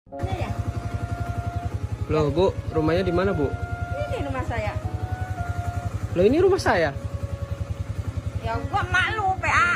Ini ya? Loh Bu, rumahnya di mana Bu? Ini rumah saya. Loh ini rumah saya. Ya gua malu, PA.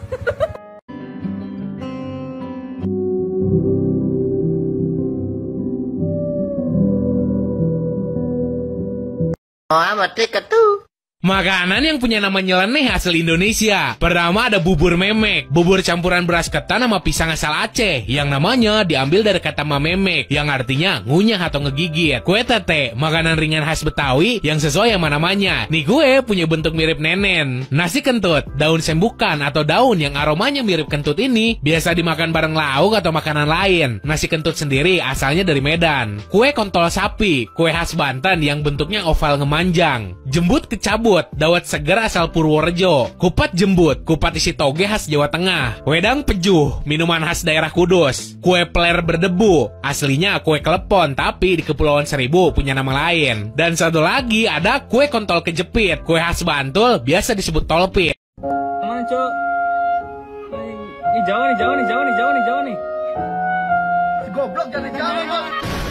Makanan yang punya nama nyeleneh asal Indonesia. Pertama ada bubur memek. Bubur campuran beras ketan sama pisang asal Aceh. Yang namanya diambil dari kata memek, yang artinya ngunyah atau ngegigit. Kue tete, makanan ringan khas Betawi yang sesuai sama namanya. Nih kue punya bentuk mirip nenen. Nasi kentut, daun sembukan atau daun yang aromanya mirip kentut ini biasa dimakan bareng lauk atau makanan lain. Nasi kentut sendiri asalnya dari Medan. Kue kontol sapi, kue khas Banten yang bentuknya oval ngemanjang. Jembut kecabut, dawet seger asal Purworejo. Kupat jembut, kupat isi toge khas Jawa Tengah. Wedang pejuh, minuman khas daerah Kudus. Kue pler berdebu, aslinya kue klepon tapi di Kepulauan Seribu punya nama lain. Dan satu lagi ada kue kontol kejepit, kue khas Bantul biasa disebut tolpit. Mana Cok? Ini jauh nih. Goblok jangan jauh, Bang.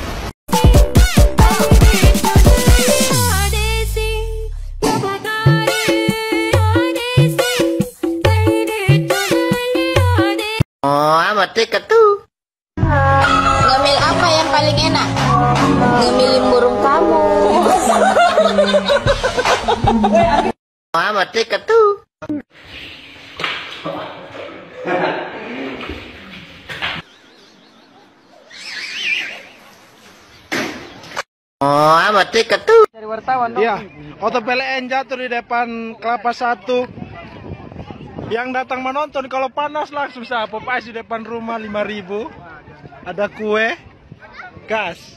Ngemil apa yang paling enak? Ngemilin burung kamu. Dari wartawan dong. Iya, foto PLN jatuh di depan Kelapa 1. Yang datang menonton kalau panas langsung saya pop ice di depan rumah 5.000. Ada kue, gas.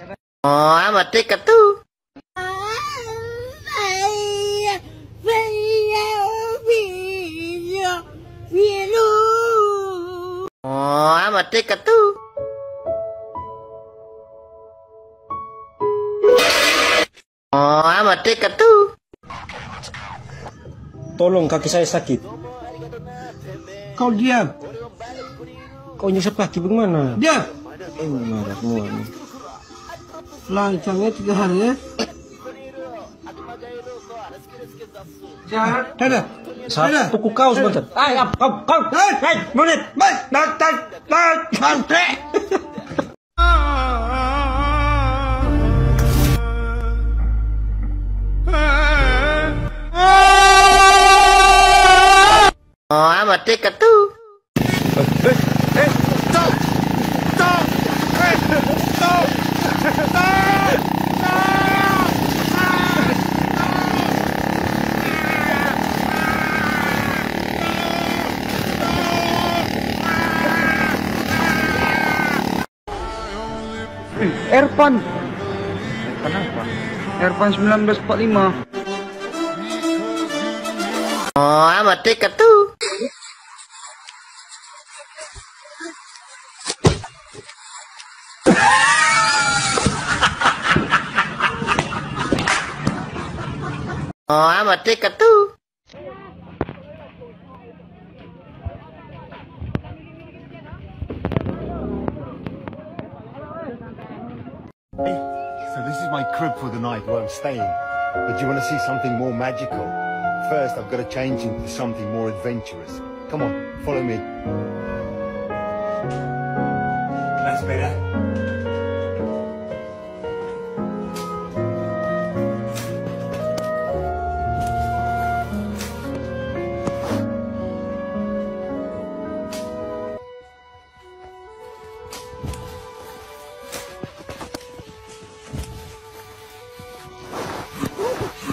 Tolong kaki saya sakit. Kau diam. Kau nyusap kaki bagaimana? Diam. Marah semua nih. Lancangnya 3 hari ya. Sehat. Dadah. Saya tuku kau sebentar. Kau. Hei, menit. Baik. Datang. Sampai. Erpan. Kenapa? Erpan 1945. So this is my crib for the night where I'm staying. But you want to see something more magical? First, I've got to change into something more adventurous. Come on, follow me. That's better.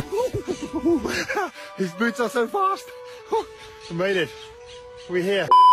His boots are so fast. We made it. We're here.